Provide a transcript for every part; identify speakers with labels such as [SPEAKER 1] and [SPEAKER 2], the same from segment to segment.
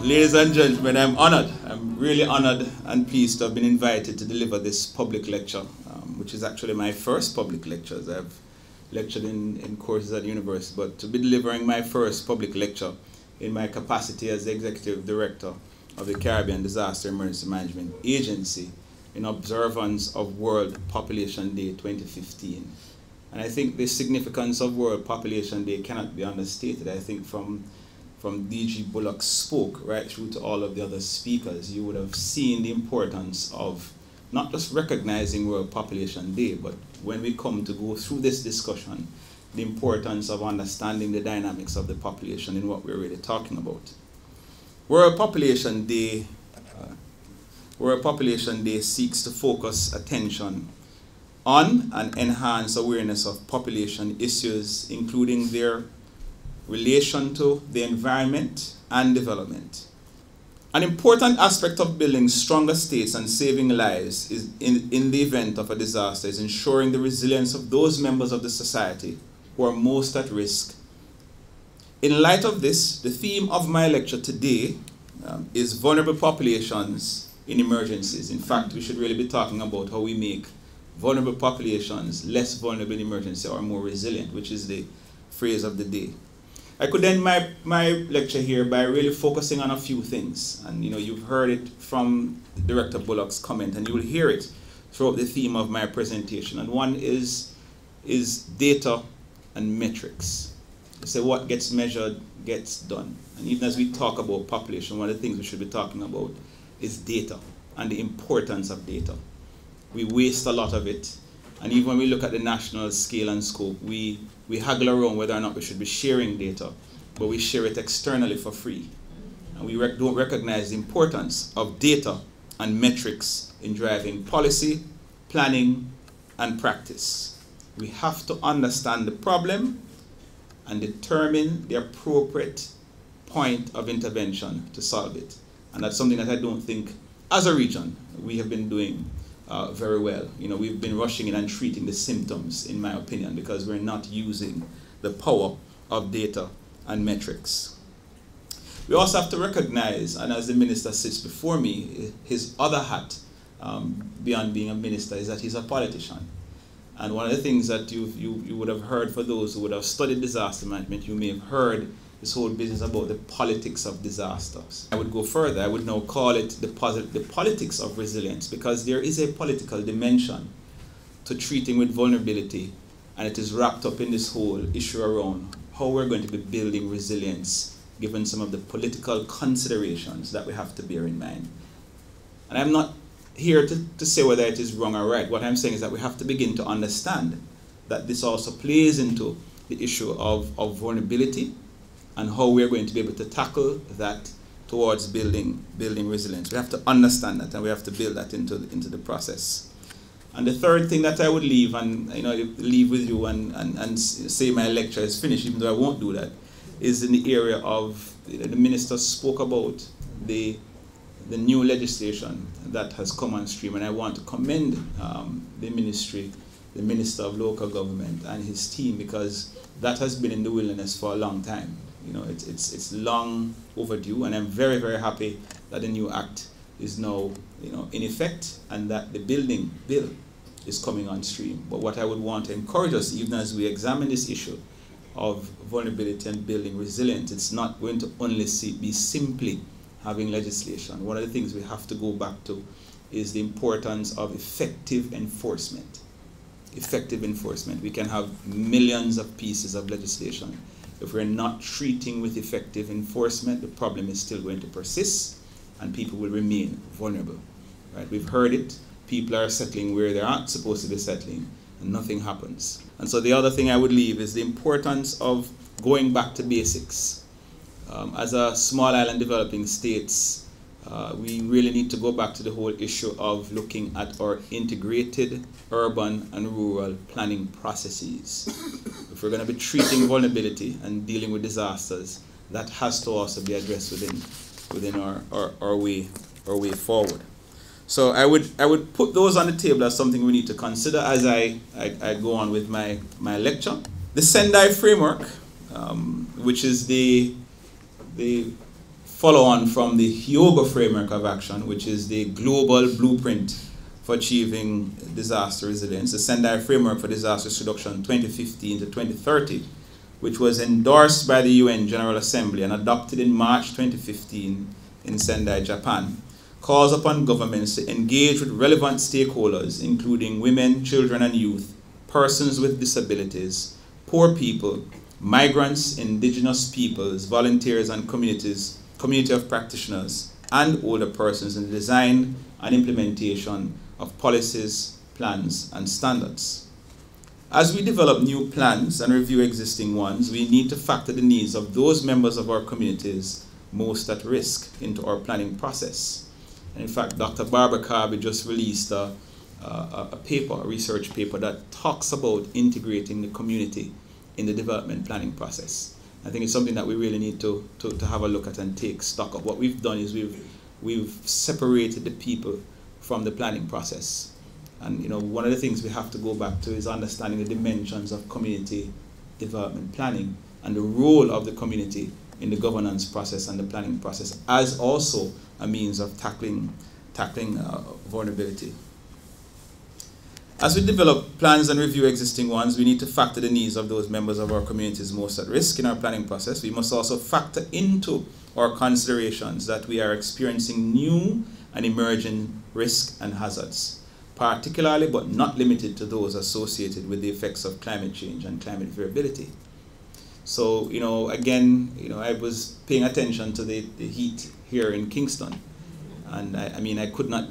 [SPEAKER 1] Ladies and gentlemen, I'm honored. I'm really honored and pleased to have been invited to deliver this public lecture, which is actually my first public lecture. I've lectured in courses at the university, but to be delivering my first public lecture in my capacity as the Executive Director of the Caribbean Disaster Emergency Management Agency in observance of World Population Day 2015. And I think the significance of World Population Day cannot be understated. I think from DG Bullock spoke right through to all of the other speakers, you would have seen the importance of not just recognizing World Population Day, but when we come to go through this discussion, the importance of understanding the dynamics of the population in what we're really talking about. World Population Day seeks to focus attention on and enhance awareness of population issues, including their relation to the environment and development. An important aspect of building stronger states and saving lives is in the event of a disaster is ensuring the resilience of those members of the society who are most at risk. In light of this, the theme of my lecture today is vulnerable populations in emergencies. In fact, we should really be talking about how we make vulnerable populations less vulnerable in emergency or more resilient, which is the phrase of the day. I could end my lecture here by really focusing on a few things. And you've heard it from Director Bullock's comment, and you will hear it throughout the theme of my presentation. And one is data and metrics. They say what gets measured gets done. And even as we talk about population, one of the things we should be talking about is data and the importance of data. We waste a lot of it. And even when we look at the national scale and scope, we haggle around whether or not we should be sharing data, but we share it externally for free. And we don't recognize the importance of data and metrics in driving policy, planning, and practice. We have to understand the problem and determine the appropriate point of intervention to solve it. And that's something that I don't think, as a region, we have been doing very well. We've been rushing in and treating the symptoms, in my opinion, because we're not using the power of data and metrics. We also have to recognize, and as the minister sits before me, his other hat, beyond being a minister, is that he's a politician. And one of the things that you would have heard, for those who would have studied disaster management, you may have heard this whole business about the politics of disasters. I would go further. I would now call it the politics of resilience, because there is a political dimension to treating with vulnerability, and it is wrapped up in this whole issue around how we're going to be building resilience given some of the political considerations that we have to bear in mind. And I'm not here to say whether it is wrong or right. What I'm saying is that we have to begin to understand that this also plays into the issue of vulnerability and how we're going to be able to tackle that towards building resilience. We have to understand that, and we have to build that into the process. And the third thing that I would leave with you and say my lecture is finished, even though I won't do that, is in the area of, the minister spoke about the new legislation that has come on stream, and I want to commend the ministry, the Minister of Local Government and his team, because that has been in the wilderness for a long time. It's long overdue, and I'm very, very happy that the new act is now in effect, and that the building bill is coming on stream. But what I would want to encourage us, even as we examine this issue of vulnerability and building resilience, it's not going to only be simply having legislation. One of the things we have to go back to is the importance of effective enforcement. Effective enforcement. We can have millions of pieces of legislation. If we're not treating with effective enforcement, the problem is still going to persist, and people will remain vulnerable. Right? We've heard it. People are settling where they aren't supposed to be settling, and nothing happens. And so the other thing I would leave is the importance of going back to basics. As a small island developing states, we really need to go back to the whole issue of looking at our integrated urban and rural planning processes. If we're going to be treating vulnerability and dealing with disasters, that has to also be addressed within our way forward. So I would put those on the table as something we need to consider as I go on with my lecture. The Sendai framework, which is the follow on from the Hyogo Framework of Action, which is the global blueprint for achieving disaster resilience, the Sendai Framework for Disaster Reduction 2015 to 2030, which was endorsed by the UN General Assembly and adopted in March 2015 in Sendai, Japan, calls upon governments to engage with relevant stakeholders, including women, children and youth, persons with disabilities, poor people, migrants, indigenous peoples, volunteers and community of practitioners, and older persons in the design and implementation of policies, plans, and standards. As we develop new plans and review existing ones, we need to factor the needs of those members of our communities most at risk into our planning process. And in fact, Dr. Barbara Carby just released a research paper that talks about integrating the community in the development planning process. I think it's something that we really need to have a look at and take stock of. What we've done is we've separated the people from the planning process. And one of the things we have to go back to is understanding the dimensions of community development planning and the role of the community in the governance process and the planning process as also a means of tackling vulnerability. As we develop plans and review existing ones, we need to factor the needs of those members of our communities most at risk in our planning process. We must also factor into our considerations that we are experiencing new and emerging risks and hazards, particularly but not limited to those associated with the effects of climate change and climate variability. So, again, I was paying attention to the heat here in Kingston, and I could not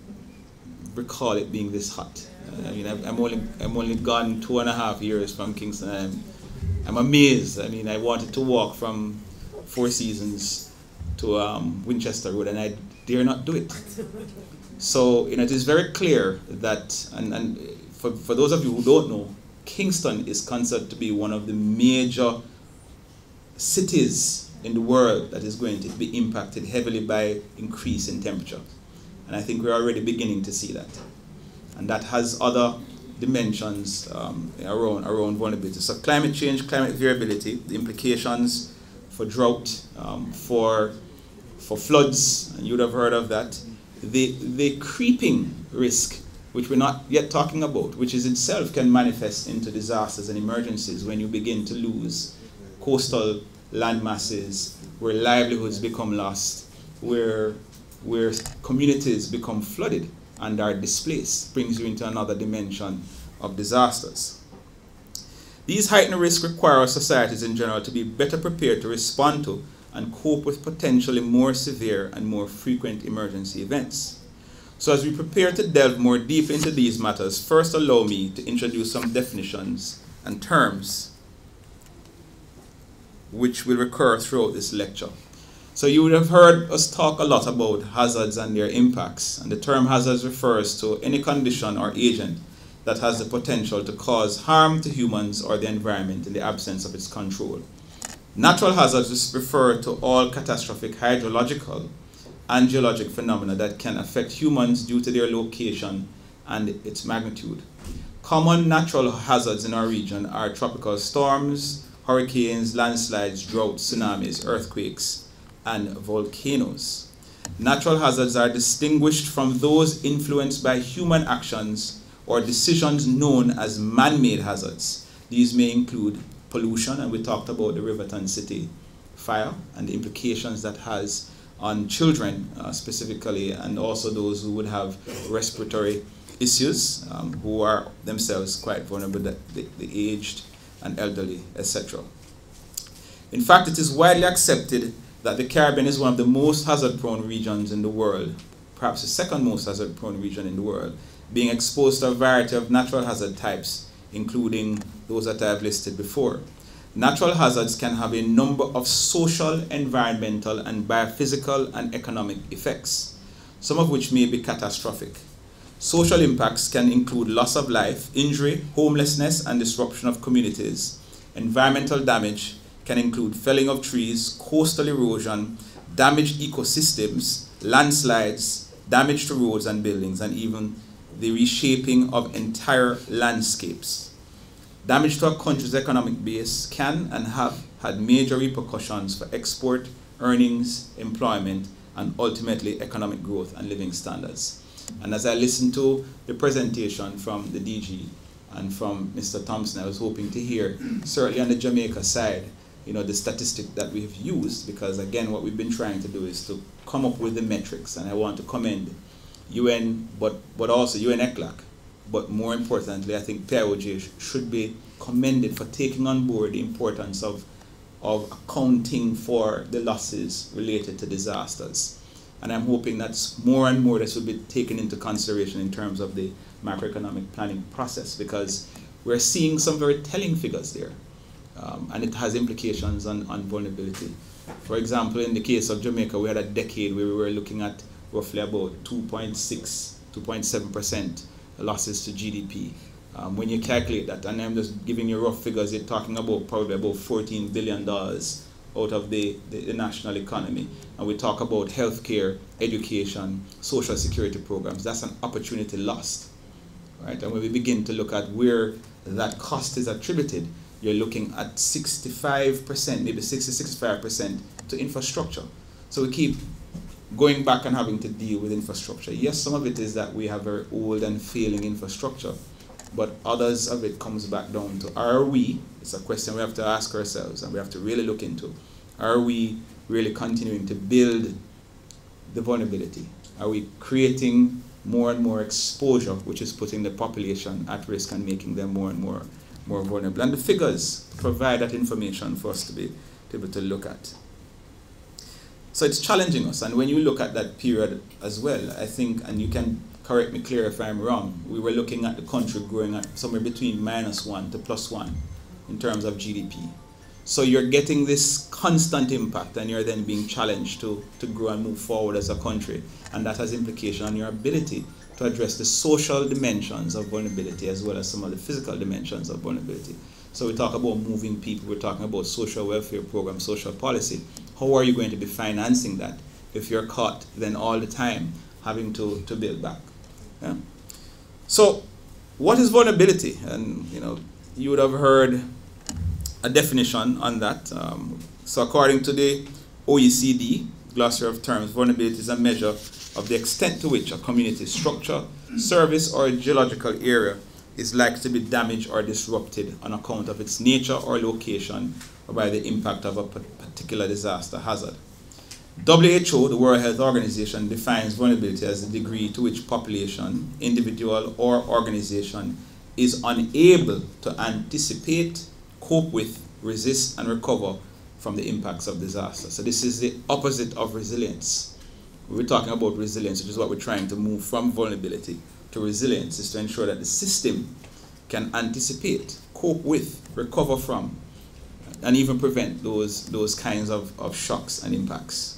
[SPEAKER 1] recall it being this hot. I'm only gone 2.5 years from Kingston. I'm amazed. I wanted to walk from Four Seasons to Winchester Road, and I dare not do it. So it is very clear that, and for those of you who don't know, Kingston is considered to be one of the major cities in the world that is going to be impacted heavily by increase in temperature. And I think we're already beginning to see that. And that has other dimensions around vulnerability. So climate change, climate variability, the implications for drought, for floods, and you'd have heard of that. The creeping risk, which we're not yet talking about, which is itself can manifest into disasters and emergencies when you begin to lose coastal land masses, where livelihoods become lost, where communities become flooded and are displaced, brings you into another dimension of disasters. These heightened risks require our societies in general to be better prepared to respond to and cope with potentially more severe and more frequent emergency events. So as we prepare to delve more deep into these matters, first allow me to introduce some definitions and terms which will recur throughout this lecture. So you would have heard us talk a lot about hazards and their impacts, and the term hazards refers to any condition or agent that has the potential to cause harm to humans or the environment in the absence of its control. Natural hazards refer to all catastrophic hydrological and geologic phenomena that can affect humans due to their location and its magnitude. Common natural hazards in our region are tropical storms, hurricanes, landslides, droughts, tsunamis, earthquakes, and volcanoes. Natural hazards are distinguished from those influenced by human actions or decisions known as man-made hazards. These may include pollution, and we talked about the Riverton City fire and the implications that has on children specifically, and also those who would have respiratory issues, who are themselves quite vulnerable, the aged and elderly, etc. In fact, it is widely accepted that the Caribbean is one of the most hazard-prone regions in the world, perhaps the second most hazard-prone region in the world, being exposed to a variety of natural hazard types, including those that I have listed before. Natural hazards can have a number of social, environmental, and biophysical and economic effects, some of which may be catastrophic. Social impacts can include loss of life, injury, homelessness, and disruption of communities. Environmental damage can include felling of trees, coastal erosion, damaged ecosystems, landslides, damage to roads and buildings, and even the reshaping of entire landscapes. Damage to a country's economic base can and have had major repercussions for export earnings, employment, and ultimately economic growth and living standards. And as I listened to the presentation from the DG and from Mr. Thompson, I was hoping to hear, certainly on the Jamaica side, the statistic that we've used, because again, what we've been trying to do is to come up with the metrics, and I want to commend UN, but also UN-ECLAC, but more importantly, I think PIOJ should be commended for taking on board the importance of accounting for the losses related to disasters. And I'm hoping that more and more this will be taken into consideration in terms of the macroeconomic planning process, because we're seeing some very telling figures there. And it has implications on vulnerability. For example, in the case of Jamaica, we had a decade where we were looking at roughly about 2.7% losses to GDP. When you calculate that, and I'm just giving you rough figures, you're talking about probably about $14 billion out of the national economy. And we talk about healthcare, education, social security programs. That's an opportunity lost, right? And when we begin to look at where that cost is attributed, you're looking at 65%, maybe 60-65% to infrastructure. So we keep going back and having to deal with infrastructure. Yes, some of it is that we have very old and failing infrastructure, but others of it comes back down to, are we, it's a question we have to ask ourselves and we have to really look into, are we really continuing to build the vulnerability? Are we creating more and more exposure, which is putting the population at risk and making them more and more vulnerable? And the figures provide that information for us to be able to look at. So it's challenging us, and when you look at that period as well, I think, and you can correct me clear if I'm wrong, we were looking at the country growing at somewhere between -1 to +1 in terms of GDP. So you're getting this constant impact, and you're then being challenged to grow and move forward as a country, and that has implication on your ability to address the social dimensions of vulnerability as well as some of the physical dimensions of vulnerability. So we talk about moving people, we're talking about social welfare programs, social policy. How are you going to be financing that if you're caught then all the time having to build back? Yeah? So what is vulnerability? And you would have heard a definition on that. So according to the OECD Glossary of Terms, vulnerability is a measure of the extent to which a community structure, service, or a geological area is likely to be damaged or disrupted on account of its nature or location or by the impact of a particular disaster hazard. WHO, the World Health Organization, defines vulnerability as the degree to which population, individual, or organization is unable to anticipate, cope with, resist, and recover from the impacts of disaster. So this is the opposite of resilience. We're talking about resilience, which is what we're trying to move from vulnerability to resilience, is to ensure that the system can anticipate, cope with, recover from, and even prevent those kinds of shocks and impacts.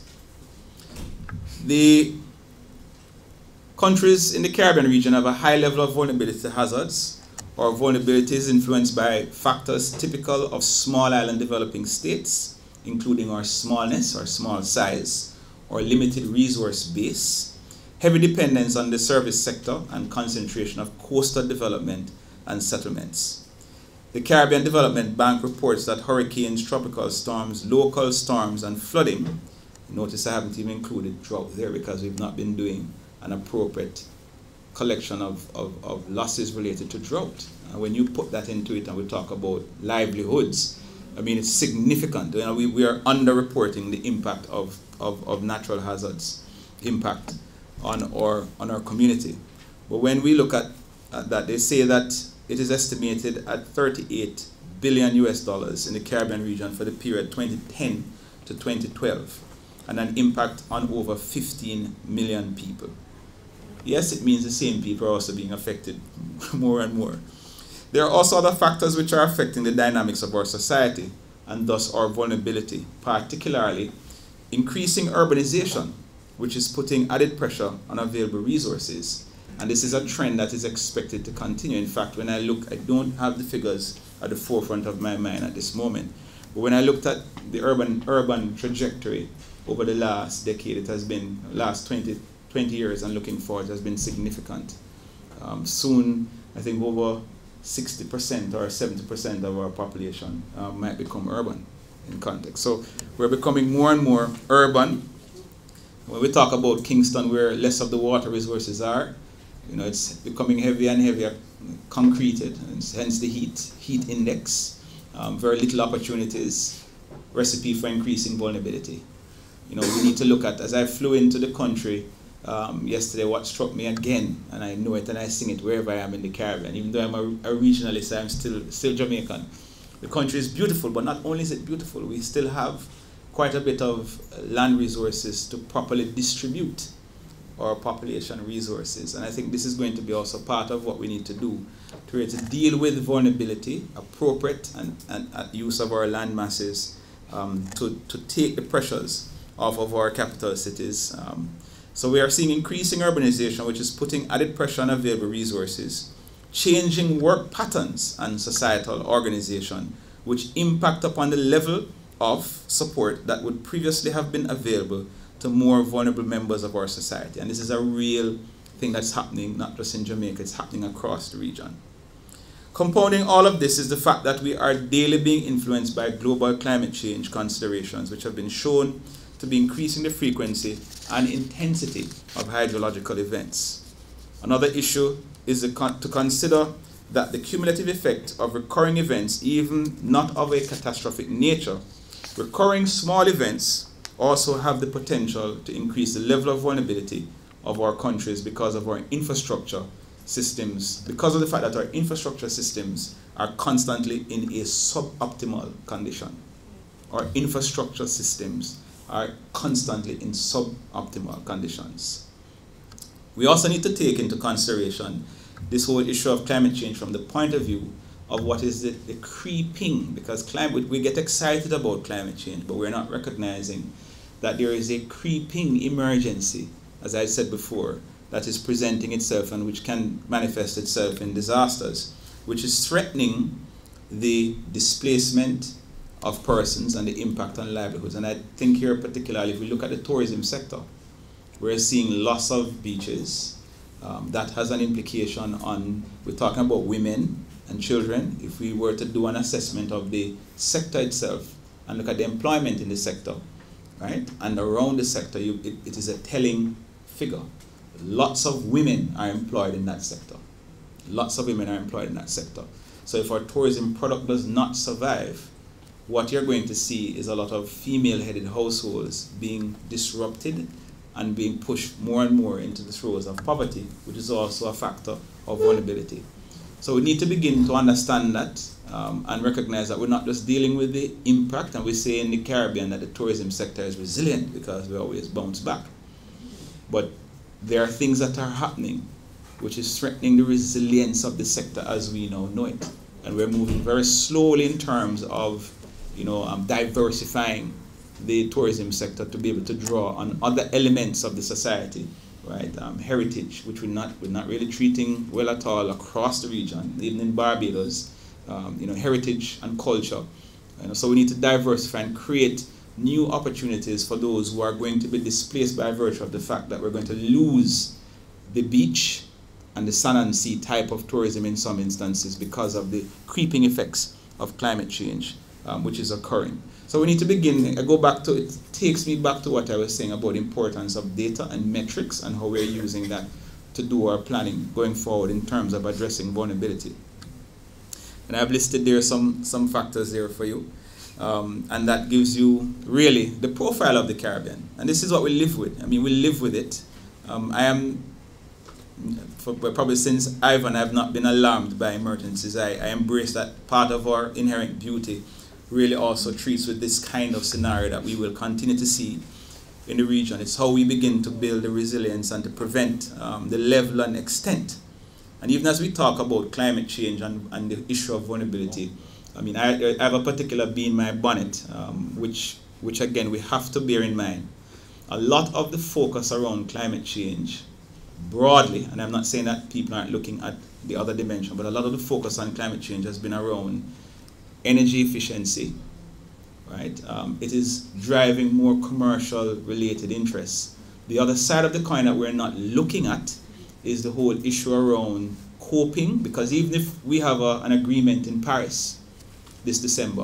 [SPEAKER 1] The countries in the Caribbean region have a high level of vulnerability to hazards, or vulnerabilities influenced by factors typical of small island developing states, including our smallness or small size, or limited resource base, heavy dependence on the service sector, and concentration of coastal development and settlements. The Caribbean Development Bank reports that hurricanes, tropical storms, local storms, and flooding, notice I haven't even included drought there because we've not been doing an appropriate collection of losses related to drought. And when you put that into it and we talk about livelihoods, I mean, it's significant. We are underreporting the impact of natural hazards, impact on our community. But when we look at that, they say that it is estimated at $38 billion in the Caribbean region for the period 2010 to 2012, and an impact on over 15 million people. Yes, it means the same people are also being affected more and more. There are also other factors which are affecting the dynamics of our society, and thus our vulnerability, particularly increasing urbanization, which is putting added pressure on available resources. And this is a trend that is expected to continue. In fact, when I look, I don't have the figures at the forefront of my mind at this moment, but when I looked at the urban trajectory over the last decade, it has been, last 20 years and looking forward, has been significant. Soon, I think over 60% or 70% of our population might become urban. in context. So we're becoming more and more urban. When we talk about Kingston, where less of the water resources are, it's becoming heavier and heavier, concreted, and hence the heat index. Very little opportunities, recipe for increasing vulnerability. We need to look at, as I flew into the country yesterday, what struck me again, and I know it and I sing it wherever I am in the Caribbean, even though I'm a regionalist, I'm still Jamaican. The country is beautiful, but not only is it beautiful, we still have quite a bit of land resources to properly distribute our population resources. And I think this is going to be also part of what we need to do to deal with vulnerability, appropriate and use of our land masses to take the pressures off of our capital cities. So we are seeing increasing urbanization, which is putting added pressure on available resources, changing work patterns and societal organization, which impact upon the level of support that would previously have been available to more vulnerable members of our society. And this is a real thing that's happening, not just in Jamaica, it's happening across the region. Compounding all of this is the fact that we are daily being influenced by global climate change considerations, which have been shown to be increasing the frequency and intensity of hydrological events. Another issue is to consider that the cumulative effect of recurring events, even not of a catastrophic nature, recurring small events also have the potential to increase the level of vulnerability of our countries because of our infrastructure systems, because of the fact that our infrastructure systems are constantly in a suboptimal condition. Our infrastructure systems are constantly in suboptimal conditions. We also need to take into consideration this whole issue of climate change from the point of view of what is the creeping, because we get excited about climate change, but we're not recognizing that there is a creeping emergency, as I said before, that is presenting itself and which can manifest itself in disasters, which is threatening the displacement of persons and the impact on livelihoods. And I think here particularly, if we look at the tourism sector, we're seeing loss of beaches. That has an implication on, we're talking about women and children. If we were to do an assessment of the sector itself and look at the employment in the sector, right, and around the sector, it is a telling figure. Lots of women are employed in that sector. Lots of women are employed in that sector. So if our tourism product does not survive, what you're going to see is a lot of female-headed households being disrupted and being pushed more and more into the throes of poverty, which is also a factor of vulnerability. So we need to begin to understand that and recognize that we're not just dealing with the impact, and we say in the Caribbean that the tourism sector is resilient because we always bounce back. But there are things that are happening which is threatening the resilience of the sector as we now know it. And we're moving very slowly in terms of diversifying the tourism sector to be able to draw on other elements of the society, right? Heritage, which we're not really treating well at all across the region, even in Barbados. Heritage and culture. So we need to diversify and create new opportunities for those who are going to be displaced by virtue of the fact that we're going to lose the beach and the sun and sea type of tourism in some instances because of the creeping effects of climate change, which is occurring. So we need to begin, it takes me back to what I was saying about the importance of data and metrics and how we're using that to do our planning going forward in terms of addressing vulnerability. And I've listed there some factors there for you. And that gives you really the profile of the Caribbean. And this is what we live with. I mean, we live with it. Probably since Ivan, I've not been alarmed by emergencies. I embrace that part of our inherent beauty really also treats with this kind of scenario that we will continue to see in the region. It's how we begin to build the resilience and to prevent the level and extent. And even as we talk about climate change and the issue of vulnerability, I mean, I have a particular bee in my bonnet, which again, we have to bear in mind. A lot of the focus around climate change broadly, and I'm not saying that people aren't looking at the other dimension, but a lot of the focus on climate change has been around energy efficiency, right? It is driving more commercial related interests. The other side of the coin that we're not looking at is the whole issue around coping, because even if we have an agreement in Paris this December,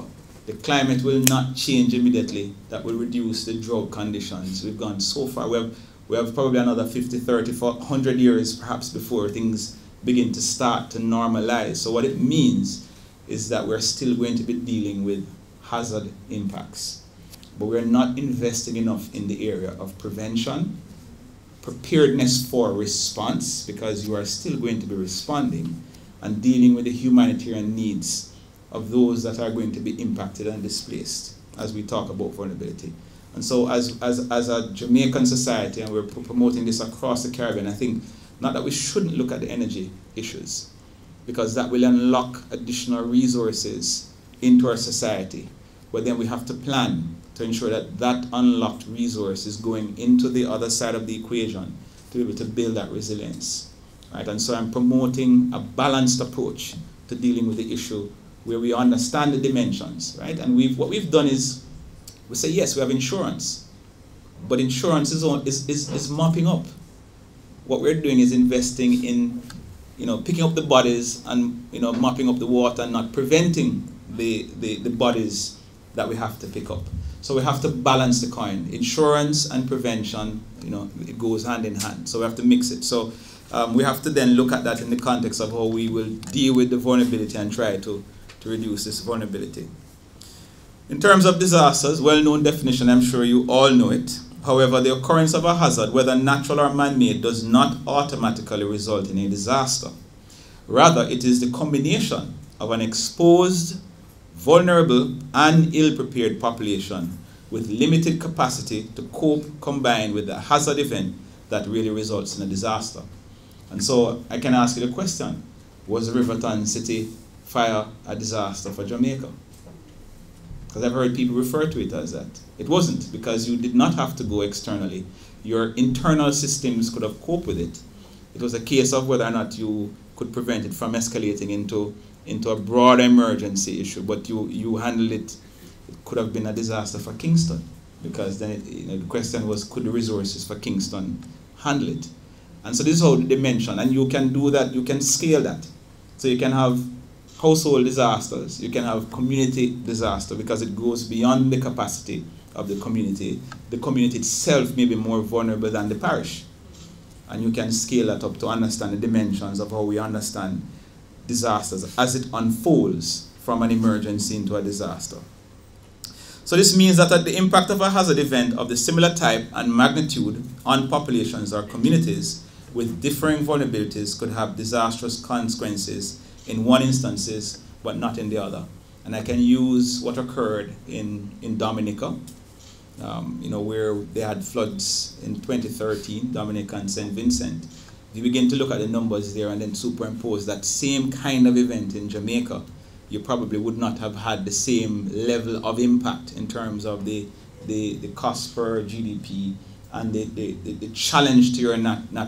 [SPEAKER 1] The climate will not change immediately. That will reduce the drought conditions. We've gone so far. We have probably another 50, 30, 100 years perhaps before things begin to start to normalize. So what it means is that we're still going to be dealing with hazard impacts. But we're not investing enough in the area of prevention, preparedness for response, because you are still going to be responding, and dealing with the humanitarian needs of those that are going to be impacted and displaced as we talk about vulnerability. And so as a Jamaican society, and we're promoting this across the Caribbean, I think not that we shouldn't look at the energy issues, because that will unlock additional resources into our society, but then we have to plan to ensure that that unlocked resource is going into the other side of the equation to be able to build that resilience. Right? And so I'm promoting a balanced approach to dealing with the issue where we understand the dimensions, right? And what we've done is we say, yes, we have insurance, but insurance is mopping up. What we're doing is investing in, picking up the bodies and, mopping up the water and not preventing the bodies that we have to pick up. So we have to balance the coin. Insurance and prevention, it goes hand in hand. So we have to mix it. So we have to then look at that in the context of how we will deal with the vulnerability and try to reduce this vulnerability. In terms of disasters, well-known definition, I'm sure you all know it. However, the occurrence of a hazard, whether natural or man-made, does not automatically result in a disaster. Rather, it is the combination of an exposed, vulnerable, and ill-prepared population with limited capacity to cope combined with a hazard event that really results in a disaster. And so I can ask you the question, was the Riverton City fire a disaster for Jamaica? Because I've heard people refer to it as that. It wasn't, because you did not have to go externally. Your internal systems could have coped with it. It was a case of whether or not you could prevent it from escalating into a broader emergency issue, but you handled it. It could have been a disaster for Kingston, because then the question was, could the resources for Kingston handle it? And so this is how the dimension, and you can do that, you can scale that. So you can have household disasters, you can have community disaster, because it goes beyond the capacity of the community. The community itself may be more vulnerable than the parish. And you can scale that up to understand the dimensions of how we understand disasters as it unfolds from an emergency into a disaster. So this means that the impact of a hazard event of the similar type and magnitude on populations or communities with differing vulnerabilities could have disastrous consequences in one instances, but not in the other. And I can use what occurred in Dominica, where they had floods in 2013, Dominica and St. Vincent. If you begin to look at the numbers there and then superimpose that same kind of event in Jamaica, you probably would not have had the same level of impact in terms of the cost per GDP and the challenge to your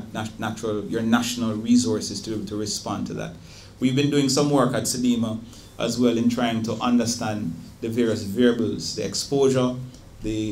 [SPEAKER 1] national resources to be able to respond to that. We've been doing some work at SEDIMA as well in trying to understand the various variables, the exposure, the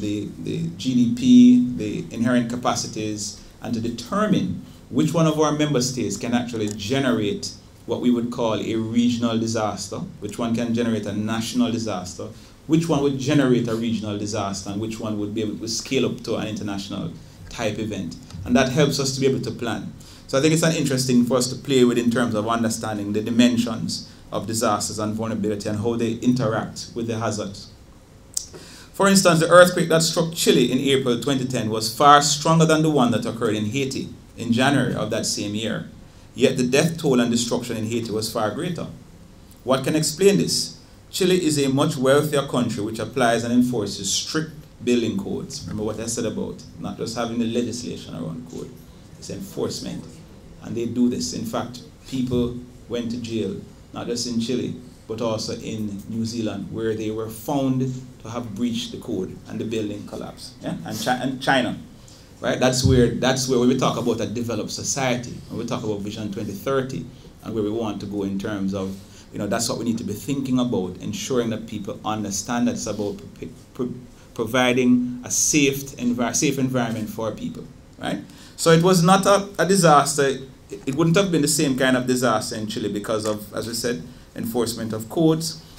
[SPEAKER 1] GDP, the inherent capacities, and to determine which one of our member states can actually generate what we would call a regional disaster, which one can generate a national disaster, which one would generate a regional disaster, and which one would be able to scale up to an international type event. And that helps us to be able to plan. So I think it's an interesting for us to play with in terms of understanding the dimensions of disasters and vulnerability and how they interact with the hazards. For instance, the earthquake that struck Chile in April 2010 was far stronger than the one that occurred in Haiti in January of that same year. Yet the death toll and destruction in Haiti was far greater. What can explain this? Chile is a much wealthier country which applies and enforces strict building codes. Remember what I said about not just having the legislation around code, it's enforcement. And they do this. In fact, people went to jail, not just in Chile, but also in New Zealand, where they were found to have breached the code and the building collapsed. Yeah? And China. Right? That's where when we talk about a developed society, when we talk about Vision 2030 and where we want to go in terms of, that's what we need to be thinking about, ensuring that people understand that it's about providing a safe environment for people. Right? So it was not a disaster. It wouldn't have been the same kind of disaster in Chile because of, as we said, enforcement of codes.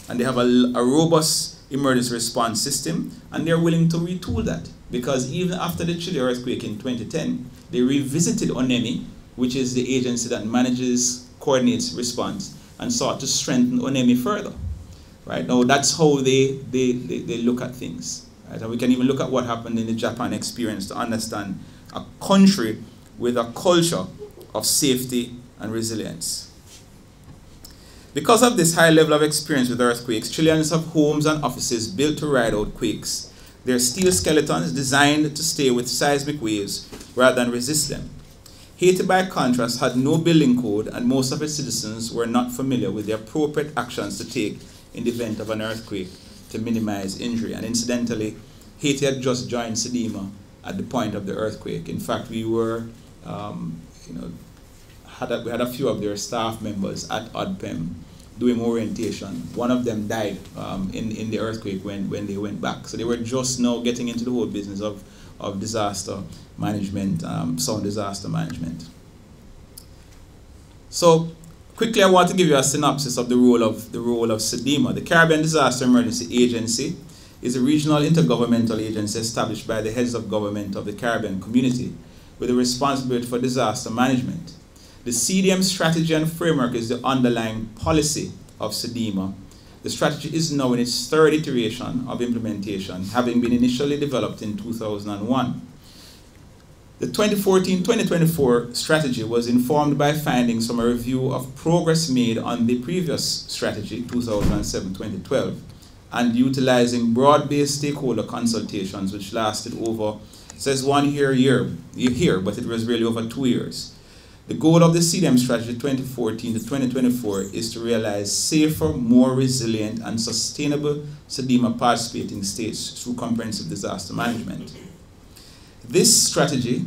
[SPEAKER 1] and they have a robust emergency response system, and they're willing to retool that, because even after the Chile earthquake in 2010, they revisited ONEMI, which is the agency that manages, coordinates response, and sought to strengthen ONEMI further. Right now, that's how they look at things. Right? And we can even look at what happened in the Japan experience to understand a country with a culture of safety and resilience. Because of this high level of experience with earthquakes, Chileans have homes and offices built to ride out quakes. They're steel skeletons designed to stay with seismic waves rather than resist them. Haiti, by contrast, had no building code, and most of its citizens were not familiar with the appropriate actions to take in the event of an earthquake to minimize injury. And incidentally, Haiti had just joined SEDIMA at the point of the earthquake. In fact, we were, we had a few of their staff members at ODPEM doing orientation. One of them died in the earthquake when they went back. So they were just now getting into the whole business of disaster management, sound disaster management. So quickly, I want to give you a synopsis of the role of SEDIMA. The Caribbean Disaster Emergency Agency is a regional intergovernmental agency established by the heads of government of the Caribbean community with a responsibility for disaster management. The CDM strategy and framework is the underlying policy of SEDIMA. The strategy is now in its third iteration of implementation, having been initially developed in 2001. The 2014-2024 strategy was informed by findings from a review of progress made on the previous strategy, 2007-2012, and utilizing broad-based stakeholder consultations, which lasted over, it says 1 year, but it was really over 2 years. The goal of the CDM strategy 2014 to 2024 is to realize safer, more resilient, and sustainable SEDIMA participating states through comprehensive disaster management. This strategy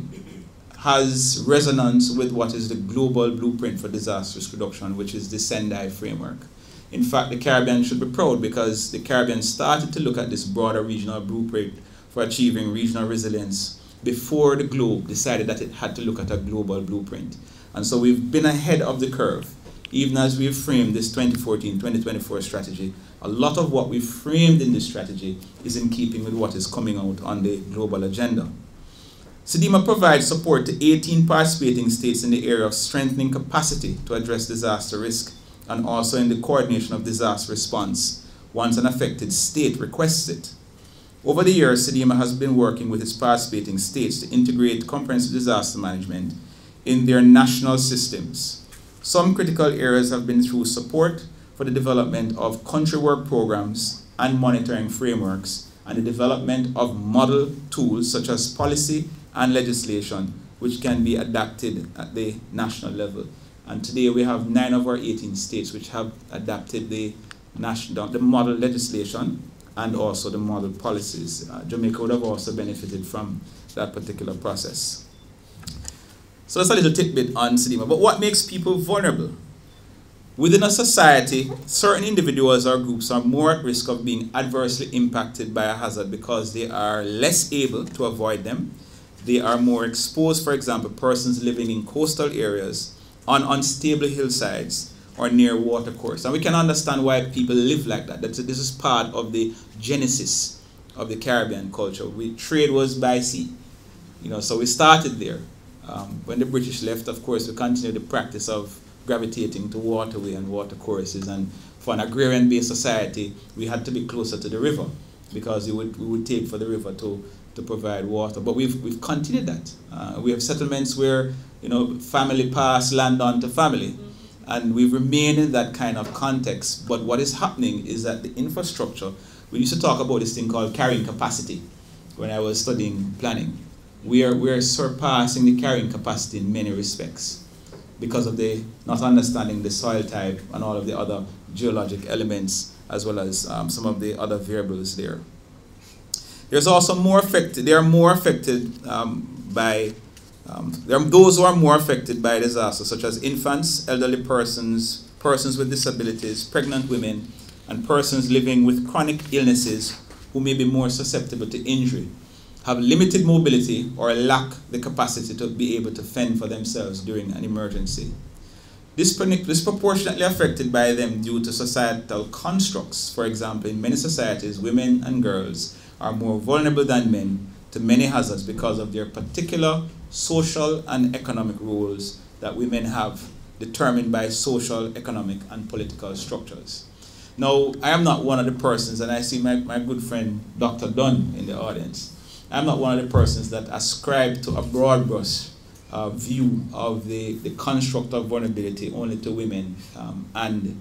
[SPEAKER 1] has resonance with what is the global blueprint for disaster risk reduction, which is the Sendai framework. In fact, the Caribbean should be proud because the Caribbean started to look at this broader regional blueprint for achieving regional resilience before the globe decided that it had to look at a global blueprint. And so we've been ahead of the curve. Even as we've framed this 2014-2024 strategy, a lot of what we've framed in this strategy is in keeping with what is coming out on the global agenda. SEDIMA provides support to 18 participating states in the area of strengthening capacity to address disaster risk, and also in the coordination of disaster response once an affected state requests it. Over the years, SEDIMA has been working with its participating states to integrate comprehensive disaster management in their national systems. Some critical areas have been through support for the development of country work programs and monitoring frameworks, and the development of model tools such as policy and legislation, which can be adapted at the national level. And today we have 9 of our 18 states which have adapted the model legislation and also the model policies. Jamaica would have also benefited from that particular process. So that's a little tidbit on SEDIMA. But what makes people vulnerable? Within a society, certain individuals or groups are more at risk of being adversely impacted by a hazard because they are less able to avoid them. They are more exposed, for example, persons living in coastal areas, on unstable hillsides, or near watercourses. And we can understand why people live like that. This is part of the genesis of the Caribbean culture. Trade was by sea. So we started there. When the British left, of course, we continued the practice of gravitating to waterway and watercourses. And for an agrarian-based society, we had to be closer to the river because we would take for the river to provide water. But we've continued that. We have settlements where family pass land on to family. And we've remained in that kind of context. But what is happening is that the infrastructure, we used to talk about this thing called carrying capacity when I was studying planning. We are surpassing the carrying capacity in many respects because of the not understanding the soil type and all of the other geologic elements, as well as some of the other variables there. There's also more affected. They are more affected by. There are those who are more affected by disasters, such as infants, elderly persons, persons with disabilities, pregnant women, and persons living with chronic illnesses who may be more susceptible to injury, have limited mobility, or lack the capacity to be able to fend for themselves during an emergency. disproportionately affected by them due to societal constructs. For example, in many societies, women and girls are more vulnerable than men to many hazards because of their particular social and economic roles that women have determined by social, economic, and political structures. Now, I am not one of the persons, and I see my good friend Dr. Dunn in the audience, I'm not one of the persons that ascribe to a broad brush view of the construct of vulnerability only to women and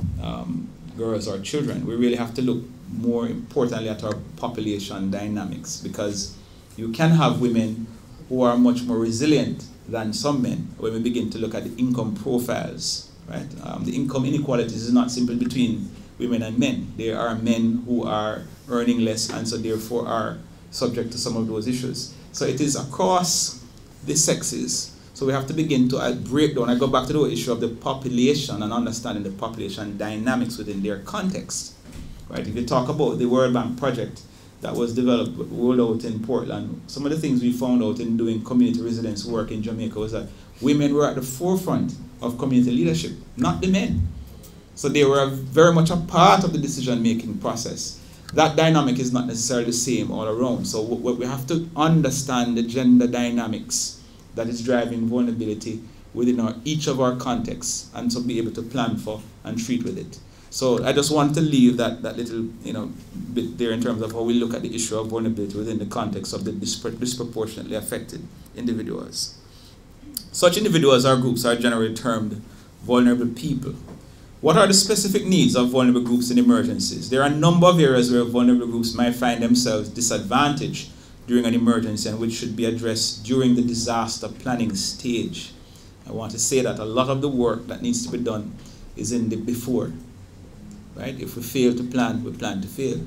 [SPEAKER 1] girls or children. We really have to look more importantly at our population dynamics, because you can have women who are much more resilient than some men when we begin to look at the income profiles, right? The income inequalities is not simply between women and men. There are men who are earning less and so therefore are subject to some of those issues. So it is across the sexes. So we have to begin to break down. I go back to the issue of the population and understanding the population dynamics within their context. Right? If you talk about the World Bank project that was developed, rolled out in Portland, some of the things we found out in doing community resilience work in Jamaica was that women were at the forefront of community leadership, not the men. So they were very much a part of the decision-making process. That dynamic is not necessarily the same all around. So we have to understand the gender dynamics that is driving vulnerability within each of our contexts, and to be able to plan for and treat with it. So I just want to leave that little bit there in terms of how we look at the issue of vulnerability within the context of the disproportionately affected individuals. Such individuals or groups are generally termed vulnerable people. What are the specific needs of vulnerable groups in emergencies? There are a number of areas where vulnerable groups might find themselves disadvantaged during an emergency and which should be addressed during the disaster planning stage. I want to say that a lot of the work that needs to be done is in the before. Right? If we fail to plan, we plan to fail.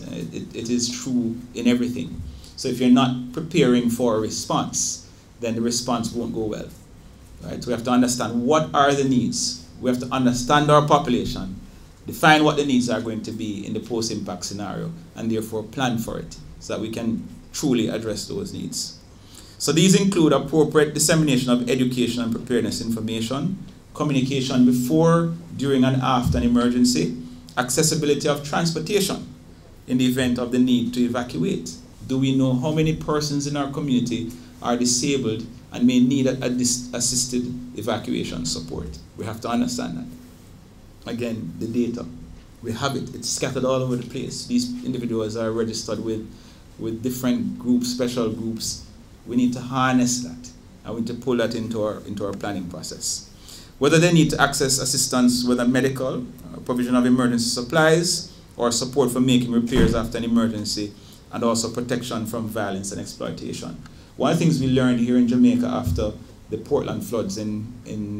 [SPEAKER 1] It is true in everything. So if you're not preparing for a response, then the response won't go well. Right? So we have to understand what are the needs. We have to understand our population, define what the needs are going to be in the post-impact scenario, and therefore plan for it so that we can truly address those needs. So these include appropriate dissemination of education and preparedness information, communication before, during, and after an emergency, accessibility of transportation in the event of the need to evacuate. Do we know how many persons in our community are disabled and may need assisted evacuation support? We have to understand that. Again, the data. We have it. It's scattered all over the place. These individuals are registered with different groups, special groups. We need to harness that, and we need to pull that into our planning process. Whether they need to access assistance, whether medical, provision of emergency supplies, or support for making repairs after an emergency, and also protection from violence and exploitation. One of the things we learned here in Jamaica after the Portland floods in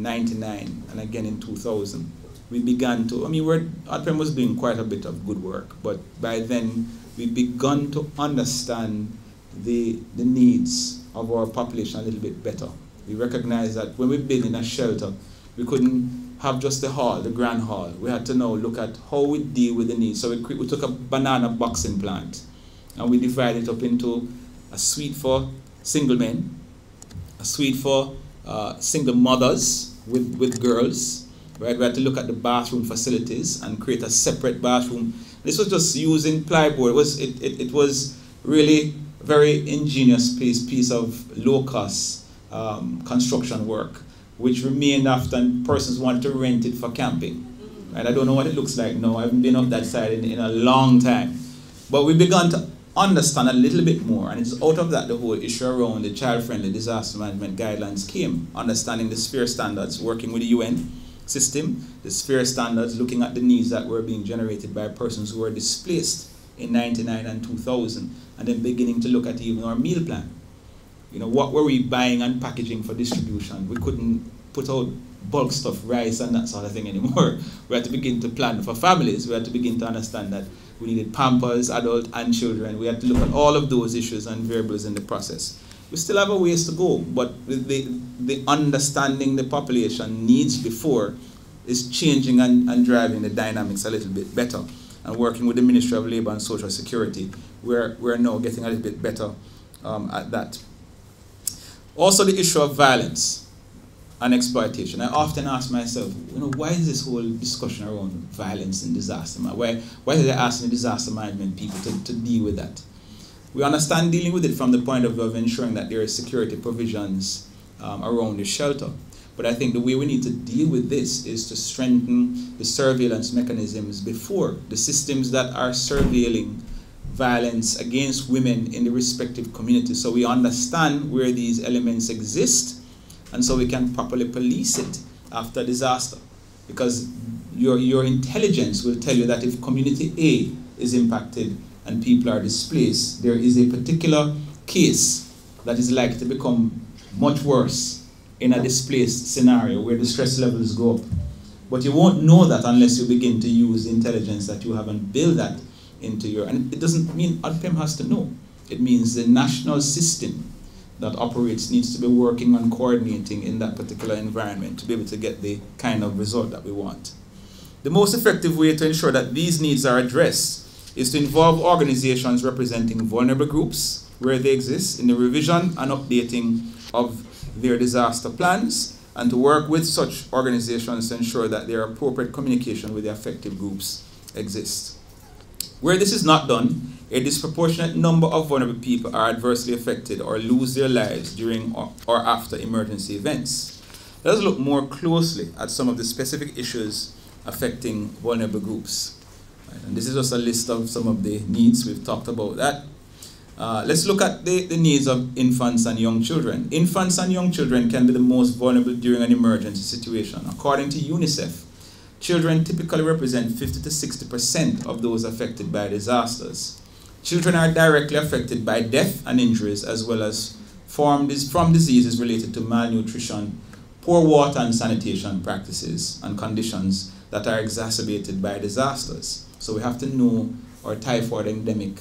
[SPEAKER 1] 99 and again in 2000, we began to, ADPEM was doing quite a bit of good work, but by then we begun to understand the needs of our population a little bit better. We recognized that when we built in a shelter, we couldn't have just the hall, the grand hall. We had to now look at how we deal with the needs. So we took a banana boxing plant and we divided it up into a suite for single men, a suite for single mothers with girls. Right? We had to look at the bathroom facilities and create a separate bathroom. This was just using plywood. It was really a very ingenious piece of low-cost construction work, which remained after persons wanted to rent it for camping. Right? I don't know what it looks like now. I haven't been up that side in a long time. But we began to understand a little bit more, and it's out of that the whole issue around the child-friendly disaster management guidelines came. Understanding the sphere standards, working with the UN system, the sphere standards, looking at the needs that were being generated by persons who were displaced in 99 and 2000, and then beginning to look at even our meal plan. What were we buying and packaging for distribution? We couldn't put out bulk stuff, rice and that sort of thing anymore. We had to begin to plan for families. We had to begin to understand that we needed Pampers, adult and children. We had to look at all of those issues and variables in the process. We still have a ways to go, but the understanding the population needs before is changing and driving the dynamics a little bit better. And working with the Ministry of Labour and Social Security, we're now getting a little bit better at that. Also the issue of violence. and exploitation. I often ask myself, why is this whole discussion around violence and disaster? Why are they asking the disaster management people to deal with that? We understand dealing with it from the point of view of ensuring that there are security provisions around the shelter. But I think the way we need to deal with this is to strengthen the surveillance mechanisms before the systems that are surveilling violence against women in the respective communities, so we understand where these elements exist and so we can properly police it after disaster. Because your intelligence will tell you that if community A is impacted and people are displaced, there is a particular case that is likely to become much worse in a displaced scenario where the stress levels go up. But you won't know that unless you begin to use the intelligence that you have and build that into your, and it doesn't mean ODPEM has to know. It means the national system that operates needs to be working on coordinating in that particular environment to be able to get the kind of result that we want. The most effective way to ensure that these needs are addressed is to involve organizations representing vulnerable groups where they exist in the revision and updating of their disaster plans, and to work with such organizations to ensure that their appropriate communication with the affected groups exists. Where this is not done, a disproportionate number of vulnerable people are adversely affected or lose their lives during or after emergency events. Let us look more closely at some of the specific issues affecting vulnerable groups. Right, and this is just a list of some of the needs. We've talked about that. Let's look at the needs of infants and young children. Infants and young children can be the most vulnerable during an emergency situation. According to UNICEF, children typically represent 50 to 60% of those affected by disasters. Children are directly affected by death and injuries, as well as from diseases related to malnutrition, poor water and sanitation practices, and conditions that are exacerbated by disasters. So we have to know our typhoid endemic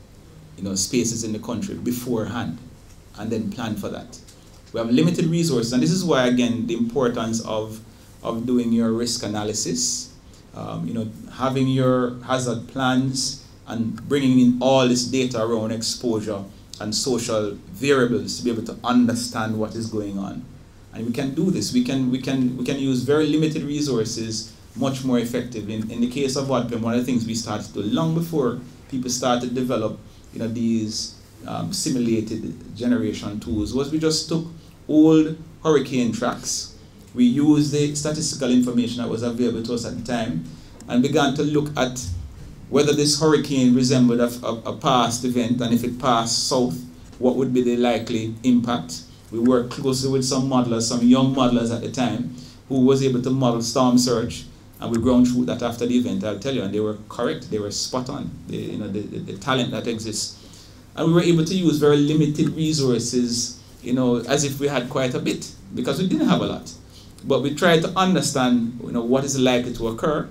[SPEAKER 1] spaces in the country beforehand and then plan for that. We have limited resources, and this is why, again, the importance of doing your risk analysis, having your hazard plans and bringing in all this data around exposure and social variables to be able to understand what is going on. And we can do this. We can use very limited resources much more effectively. In the case of ODPEM, one of the things we started to do long before people started to develop these simulated generation tools was we just took old hurricane tracks. We used the statistical information that was available to us at the time and began to look at whether this hurricane resembled a past event, and if it passed south, what would be the likely impact. We worked closely with some modelers, some young modelers at the time, who was able to model storm surge, and we ground through that after the event, I'll tell you, and they were correct, they were spot on, the talent that exists. And we were able to use very limited resources, as if we had quite a bit, because we didn't have a lot. But we tried to understand, what is likely to occur,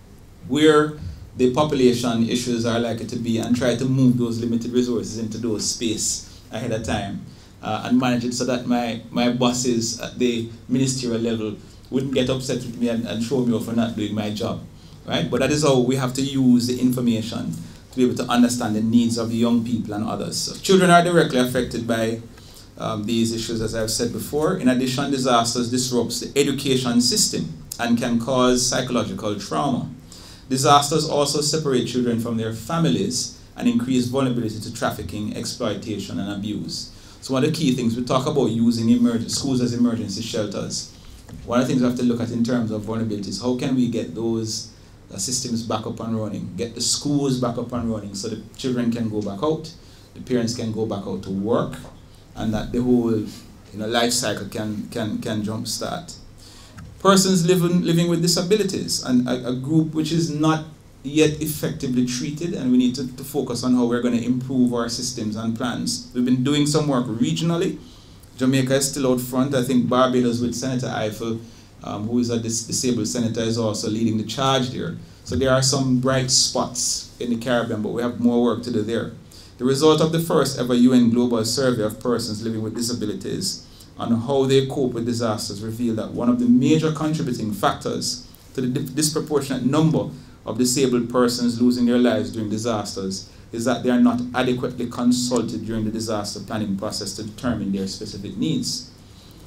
[SPEAKER 1] where the population issues are likely to be, and try to move those limited resources into those space ahead of time, and manage it so that my bosses at the ministerial level wouldn't get upset with me and throw me off for not doing my job, right? But that is how we have to use the information to be able to understand the needs of the young people and others. So children are directly affected by these issues, as I've said before. In addition, disasters disrupts the education system and can cause psychological trauma. Disasters also separate children from their families and increase vulnerability to trafficking, exploitation, and abuse. So one of the key things, we talk about using schools as emergency shelters. One of the things we have to look at in terms of vulnerability is how can we get those systems back up and running, get the schools back up and running so the children can go back out, the parents can go back out to work, and that the whole life cycle can jump start. Persons living with disabilities, and a group which is not yet effectively treated, and we need to focus on how we're going to improve our systems and plans. We've been doing some work regionally. Jamaica is still out front. I think Barbados with Senator Eiffel, who is a disabled senator, is also leading the charge there. So there are some bright spots in the Caribbean, but we have more work to do there. The result of the first ever UN Global Survey of persons living with disabilities on how they cope with disasters revealed that one of the major contributing factors to the disproportionate number of disabled persons losing their lives during disasters is that they are not adequately consulted during the disaster planning process to determine their specific needs.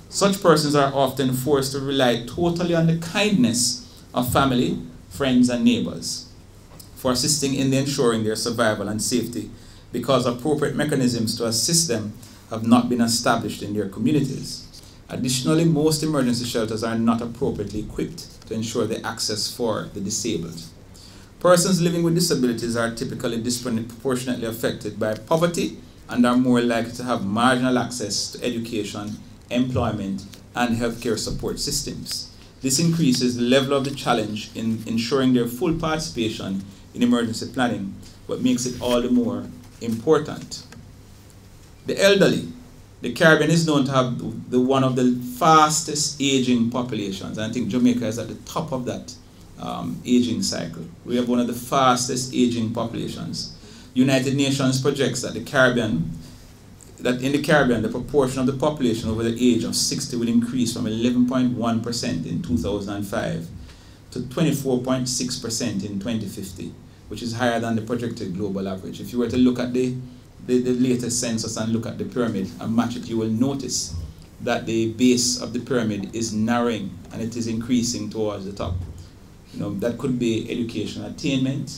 [SPEAKER 1] Such persons are often forced to rely totally on the kindness of family, friends, and neighbors for assisting in ensuring their survival and safety, because appropriate mechanisms to assist them have not been established in their communities. Additionally, most emergency shelters are not appropriately equipped to ensure the access for the disabled. Persons living with disabilities are typically disproportionately affected by poverty and are more likely to have marginal access to education, employment, and healthcare support systems. This increases the level of the challenge in ensuring their full participation in emergency planning, but makes it all the more important. The elderly. The Caribbean is known to have one of the fastest aging populations. I think Jamaica is at the top of that aging cycle. We have one of the fastest aging populations. United Nations projects that in the Caribbean, the proportion of the population over the age of 60 will increase from 11.1% in 2005 to 24.6% in 2050, which is higher than the projected global average. If you were to look at the latest census and look at the pyramid and match it, you will notice that the base of the pyramid is narrowing and it is increasing towards the top. That could be education attainment,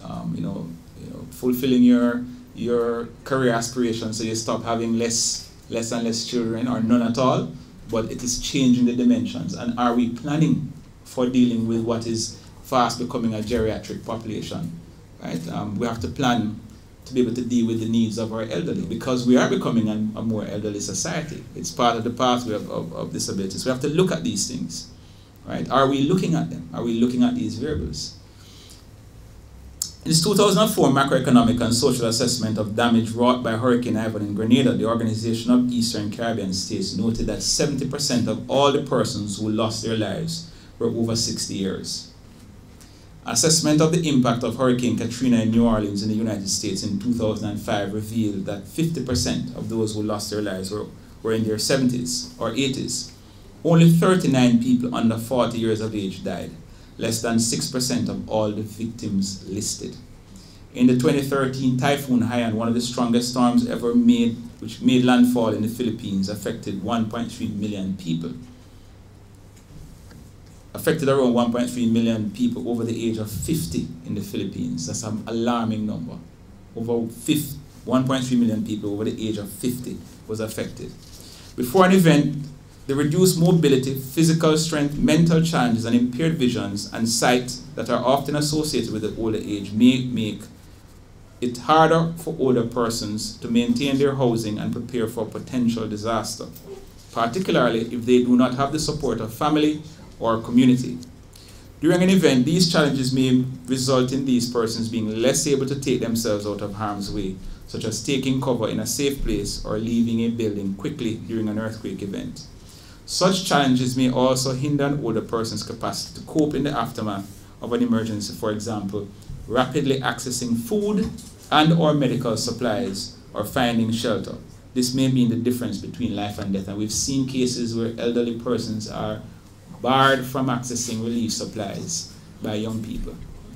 [SPEAKER 1] fulfilling your career aspirations, so you stop having less and less children or none at all, but it is changing the dimensions. And are we planning for dealing with what is fast becoming a geriatric population? Right? We have to plan to be able to deal with the needs of our elderly, because we are becoming a more elderly society. It's part of the pathway of disabilities. We have to look at these things. Right? Are we looking at them? Are we looking at these variables? In its 2004 macroeconomic and social assessment of damage wrought by Hurricane Ivan in Grenada, the Organization of Eastern Caribbean States noted that 70% of all the persons who lost their lives were over 60 years. Assessment of the impact of Hurricane Katrina in New Orleans in the United States in 2005 revealed that 50% of those who lost their lives were in their 70s or 80s. Only 39 people under 40 years of age died, less than 6% of all the victims listed. In the 2013 Typhoon Haiyan, one of the strongest storms ever made, which made landfall in the Philippines, affected 1.3 million people. Affected around 1.3 million people over the age of 50 in the Philippines. That's an alarming number. Over 1.3 million people over the age of 50 was affected. Before an event, the reduced mobility, physical strength, mental challenges, and impaired visions and sight that are often associated with the older age may make it harder for older persons to maintain their housing and prepare for potential disaster, particularly if they do not have the support of family or community. During an event, these challenges may result in these persons being less able to take themselves out of harm's way, such as taking cover in a safe place or leaving a building quickly during an earthquake event. Such challenges may also hinder an older person's capacity to cope in the aftermath of an emergency, for example, rapidly accessing food and or medical supplies or finding shelter. This may mean the difference between life and death, and we've seen cases where elderly persons are barred from accessing relief supplies by young people.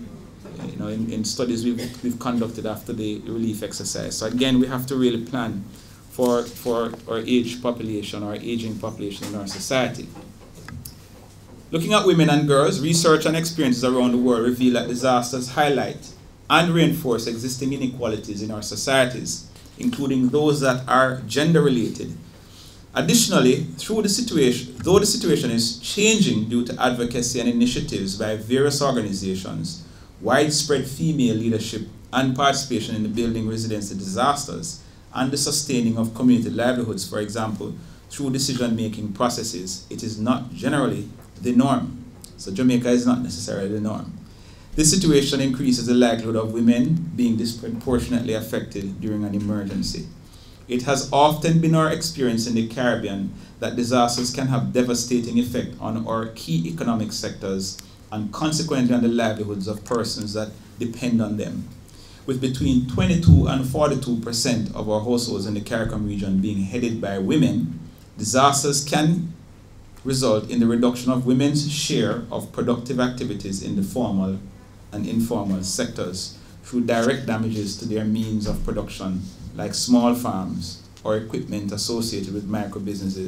[SPEAKER 1] In studies we've conducted after the relief exercise. So again, we have to really plan for our aging population in our society. Looking at women and girls, research and experiences around the world reveal that disasters highlight and reinforce existing inequalities in our societies, including those that are gender-related. Additionally, though the situation is changing due to advocacy and initiatives by various organizations, widespread female leadership and participation in the building resilience to disasters, and the sustaining of community livelihoods, for example, through decision-making processes, it is not generally the norm. So Jamaica is not necessarily the norm. This situation increases the likelihood of women being disproportionately affected during an emergency. It has often been our experience in the Caribbean that disasters can have devastating effect on our key economic sectors and consequently on the livelihoods of persons that depend on them. With between 22 and 42% of our households in the CARICOM region being headed by women, disasters can result in the reduction of women's share of productive activities in the formal and informal sectors through direct damages to their means of production, like small farms or equipment associated with micro businesses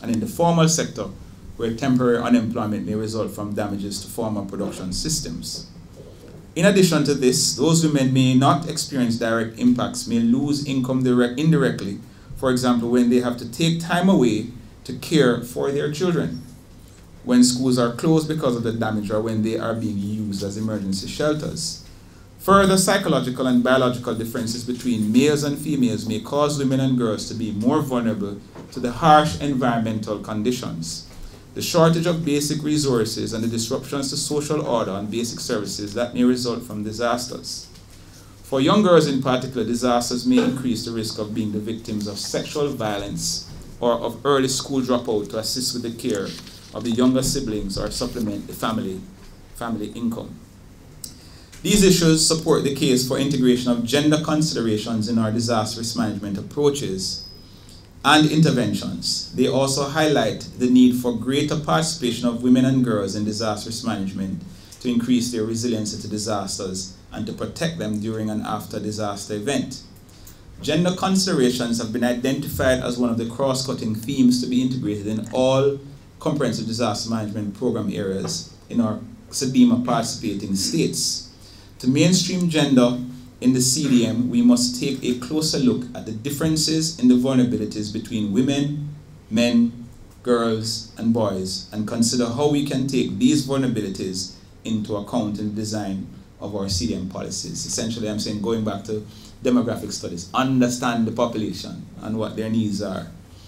[SPEAKER 1] and in the formal sector, where temporary unemployment may result from damages to formal production systems. In addition to this, those women may not experience direct impacts, may lose income indirectly, for example, when they have to take time away to care for their children, when schools are closed because of the damage, or when they are being used as emergency shelters. Further, psychological and biological differences between males and females may cause women and girls to be more vulnerable to the harsh environmental conditions. The shortage of basic resources and the disruptions to social order and basic services that may result from disasters. For young girls in particular, disasters may increase the risk of being the victims of sexual violence or of early school dropout to assist with the care of the younger siblings or supplement the family income. These issues support the case for integration of gender considerations in our disaster risk management approaches and interventions. They also highlight the need for greater participation of women and girls in disaster risk management to increase their resilience to disasters and to protect them during and after disaster event. Gender considerations have been identified as one of the cross-cutting themes to be integrated in all comprehensive disaster management program areas in our CDEMA participating states. To mainstream gender in the CDM, we must take a closer look at the differences in the vulnerabilities between women, men, girls, and boys, and consider how we can take these vulnerabilities into account in the design of our CDM policies. Essentially, I'm saying, going back to demographic studies, understand the population and what their needs are.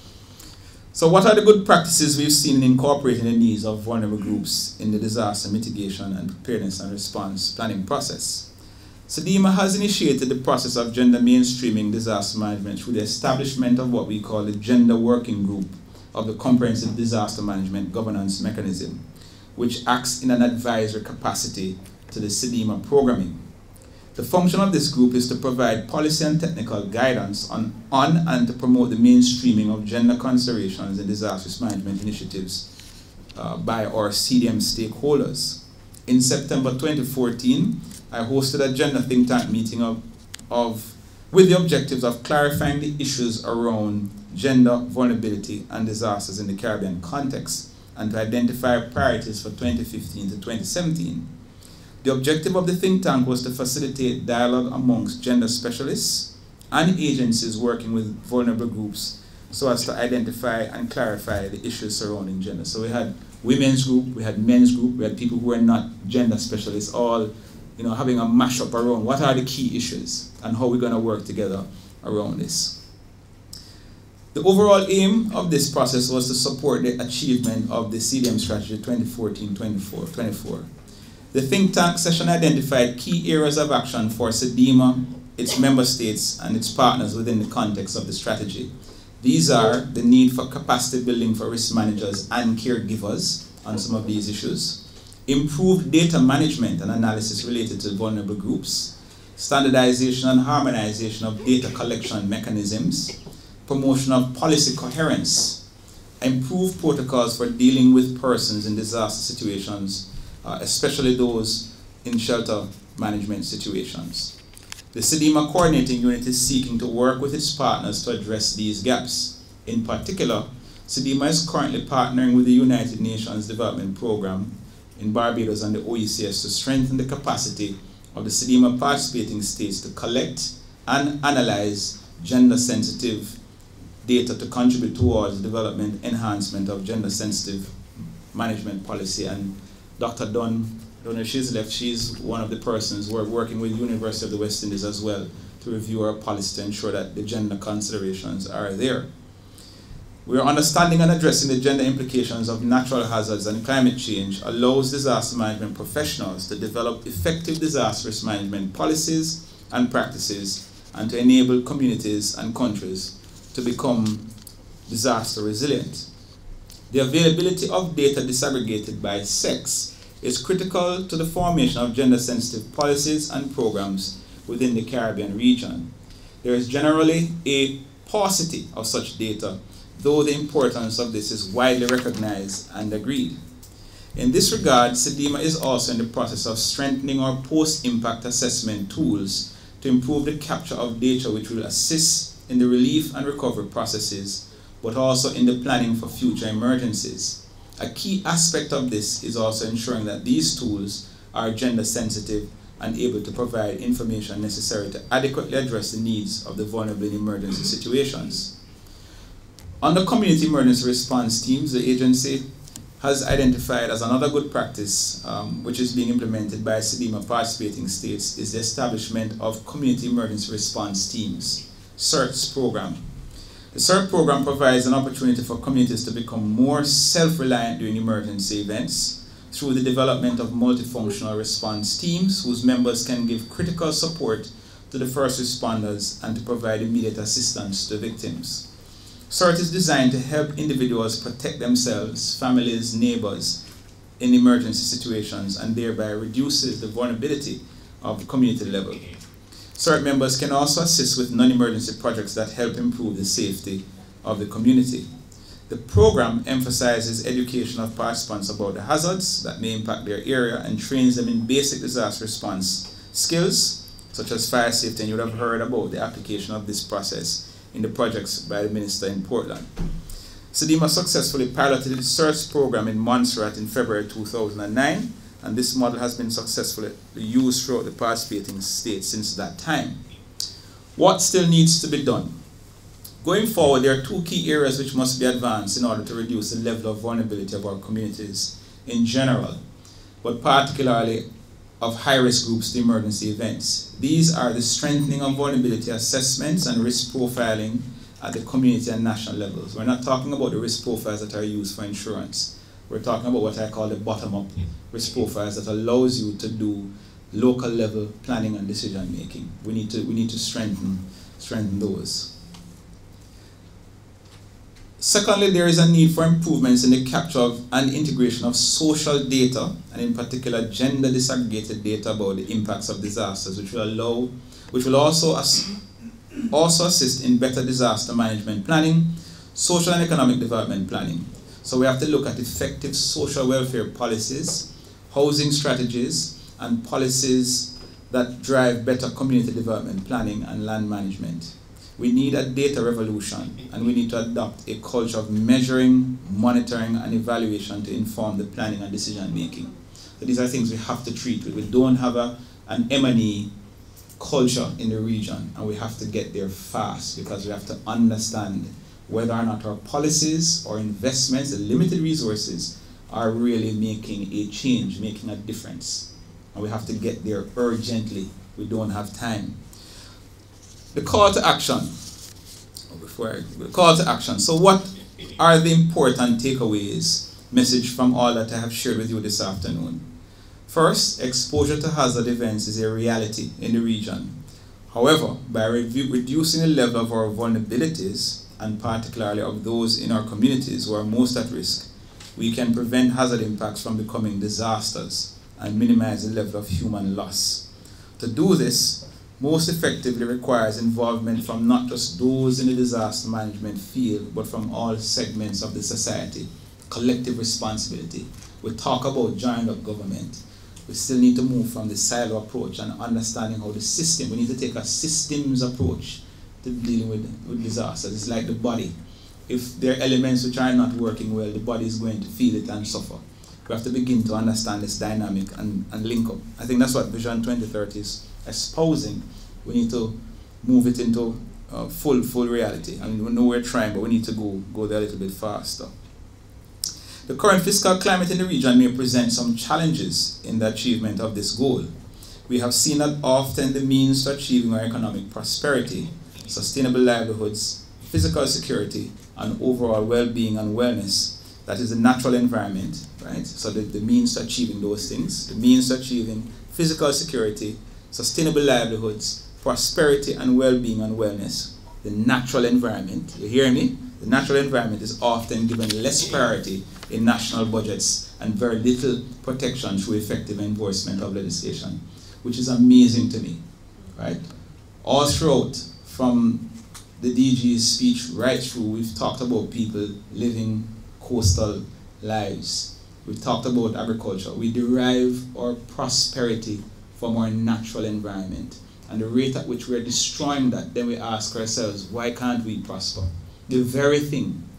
[SPEAKER 1] So what are the good practices we've seen in incorporating the needs of vulnerable groups in the disaster mitigation and preparedness and response planning process? CDEMA has initiated the process of gender mainstreaming disaster management through the establishment of what we call the Gender Working Group of the Comprehensive Disaster Management Governance Mechanism, which acts in an advisory capacity to the CDEMA programming. The function of this group is to provide policy and technical guidance on and to promote the mainstreaming of gender considerations in disaster risk management initiatives by our CDM stakeholders. In September 2014, I hosted a gender think tank meeting with the objectives of clarifying the issues around gender vulnerability and disasters in the Caribbean context and to identify priorities for 2015 to 2017. The objective of the think tank was to facilitate dialogue amongst gender specialists and agencies working with vulnerable groups so as to identify and clarify the issues surrounding gender. So we had women's group, we had men's group, we had people who were not gender specialists, all having a mashup around what are the key issues and how we're going to work together around this. The overall aim of this process was to support the achievement of the CDM strategy 2014-24. The think tank session identified key areas of action for CDEMA, its member states, and its partners within the context of the strategy. These are the need for capacity building for risk managers and caregivers on some of these issues, improved data management and analysis related to vulnerable groups, standardization and harmonization of data collection mechanisms, promotion of policy coherence, improved protocols for dealing with persons in disaster situations, especially those in shelter management situations. The CDEMA coordinating unit is seeking to work with its partners to address these gaps. In particular, CDEMA is currently partnering with the United Nations Development Programme in Barbados and the OECS to strengthen the capacity of the CDEMA participating states to collect and analyze gender-sensitive data to contribute towards the development enhancement of gender-sensitive management policy. And Dr. Dunn, I don't know if she's left, she's one of the persons who are working with the University of the West Indies as well to review our policy to ensure that the gender considerations are there. We are understanding and addressing the gender implications of natural hazards and climate change allows disaster management professionals to develop effective disaster risk management policies and practices and to enable communities and countries to become disaster resilient. The availability of data disaggregated by sex is critical to the formation of gender-sensitive policies and programs within the Caribbean region. There is generally a paucity of such data, though the importance of this is widely recognized and agreed. In this regard, CDEMA is also in the process of strengthening our post-impact assessment tools to improve the capture of data which will assist in the relief and recovery processes, but also in the planning for future emergencies. A key aspect of this is also ensuring that these tools are gender sensitive and able to provide information necessary to adequately address the needs of the vulnerable in emergency situations. Under community emergency response teams, the agency has identified as another good practice, which is being implemented by CDEMA participating states, is the establishment of community emergency response teams, CERTS program. The CERT program provides an opportunity for communities to become more self-reliant during emergency events through the development of multifunctional response teams whose members can give critical support to the first responders and to provide immediate assistance to victims. CERT is designed to help individuals protect themselves, families, neighbors in emergency situations, and thereby reduces the vulnerability of the community level. CERT members can also assist with non-emergency projects that help improve the safety of the community. The program emphasizes education of participants about the hazards that may impact their area and trains them in basic disaster response skills, such as fire safety, and you would have heard about the application of this process in the projects by the minister in Portland. CDEMA successfully piloted the CERTS program in Montserrat in February 2009, and this model has been successfully used throughout the participating states since that time. What still needs to be done? Going forward, there are two key areas which must be advanced in order to reduce the level of vulnerability of our communities in general, but particularly of high-risk groups to emergency events. These are the strengthening of vulnerability assessments and risk profiling at the community and national levels. We're not talking about the risk profiles that are used for insurance. We're talking about what I call the bottom-up risk profiles that allows you to do local level planning and decision making. We need to strengthen those. Secondly, there is a need for improvements in the capture of and integration of social data, and in particular gender disaggregated data about the impacts of disasters, which will also assist in better disaster management planning, social and economic development planning. So we have to look at effective social welfare policies, housing strategies, and policies that drive better community development planning and land management. We need a data revolution, and we need to adopt a culture of measuring, monitoring, and evaluation to inform the planning and decision making. So these are things we have to treat with. We don't have an M&E culture in the region, and we have to get there fast because we have to understand whether or not our policies or investments, the limited resources, are really making a change, making a difference. And we have to get there urgently. We don't have time. The call to action. The call to action. So what are the important takeaways, message from all that I have shared with you this afternoon? First, exposure to hazard events is a reality in the region. However, by reducing the level of our vulnerabilities, and particularly of those in our communities who are most at risk, we can prevent hazard impacts from becoming disasters and minimize the level of human loss. To do this, most effectively requires involvement from not just those in the disaster management field, but from all segments of the society. Collective responsibility. We talk about joined up government. We still need to move from the silo approach and understanding how the system, we need to take a systems approach to dealing with disasters. It's like the body. If there are elements which are not working well, the body is going to feel it and suffer. We have to begin to understand this dynamic and link up. I think that's what Vision 2030 is espousing. We need to move it into full reality. I mean, we know we're trying, but we need to go there a little bit faster. The current fiscal climate in the region may present some challenges in the achievement of this goal. We have seen that often the means to achieving our economic prosperity, sustainable livelihoods, physical security, and overall well-being and wellness, that is the natural environment, right? So the means to achieving those things, the means to achieving physical security, sustainable livelihoods, prosperity and well-being and wellness, the natural environment, you hear me? The natural environment is often given less priority in national budgets and very little protection through effective enforcement of legislation, which is amazing to me, right? All throughout, from the DG's speech right through, we've talked about people living coastal lives. We've talked about agriculture. We derive our prosperity from our natural environment. And the rate at which we're destroying that, then we ask ourselves, why can't we prosper? The very thing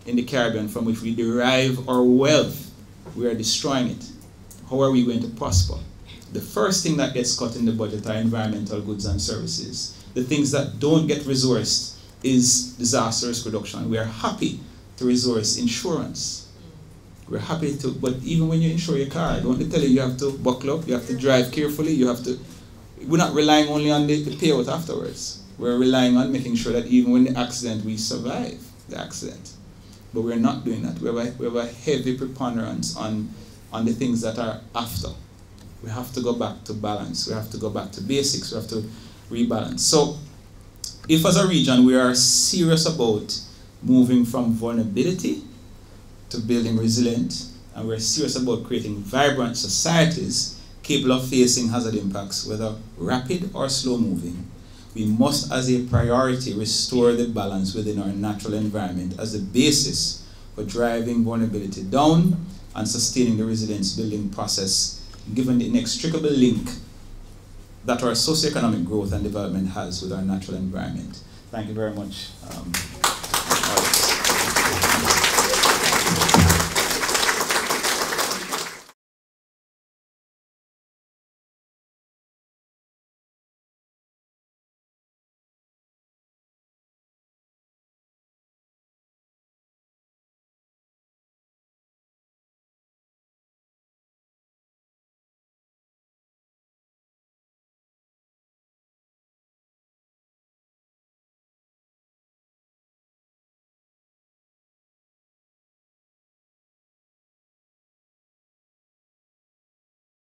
[SPEAKER 1] in the Caribbean from which we derive our wealth, we are destroying it. How are we going to prosper? The first thing that gets cut in the budget are environmental goods and services. The things that don't get resourced is disaster risk reduction. We are happy to resource insurance. We're happy to, but even when you insure your car, don't they tell you have to buckle up, you have to drive carefully, you have to, we're not relying only on the payout afterwards. We're relying on making sure that even when the accident, we survive the accident. But we're not doing that. We have a heavy preponderance on the things that are after. We have to go back to balance. We have to go back to basics. We have to rebalance. So if as a region we are serious about moving from vulnerability to building resilient, and we're serious about creating vibrant societies capable of facing hazard impacts, whether rapid or slow moving, we must as a priority restore the balance within our natural environment as the basis for driving vulnerability down and sustaining the resilience building process, given the inextricable link that our socioeconomic growth and development has with our natural environment. Thank you very much.